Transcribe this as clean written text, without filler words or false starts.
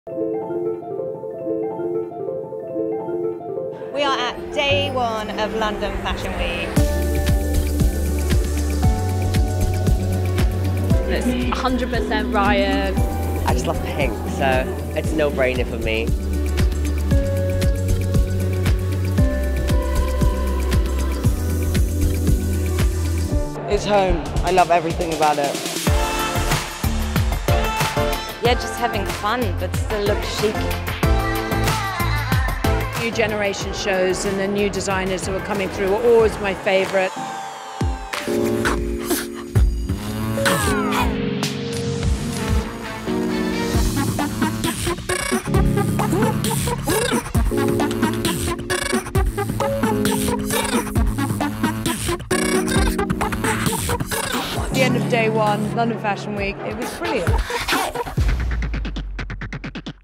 We are at day one of London Fashion Week. It's 100% Ryan. I just love pink, so it's a no-brainer for me. It's home. I love everything about it. Yeah, just having fun, but still look chic. New generation shows and the new designers who are coming through are always my favourite. The end of day one, London Fashion Week, it was brilliant.